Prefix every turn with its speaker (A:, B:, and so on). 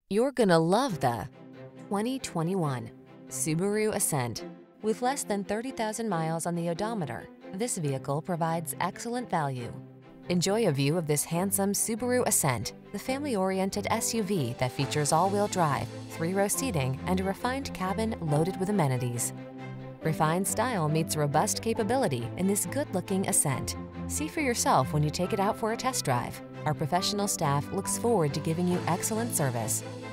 A: You're gonna love the 2021 Subaru Ascent. With less than 30,000 miles on the odometer, this vehicle provides excellent value. Enjoy a view of this handsome Subaru Ascent, the family-oriented SUV that features all-wheel drive, 3-row seating, and a refined cabin loaded with amenities. Refined style meets robust capability in this good-looking Ascent. See for yourself when you take it out for a test drive. Our professional staff looks forward to giving you excellent service.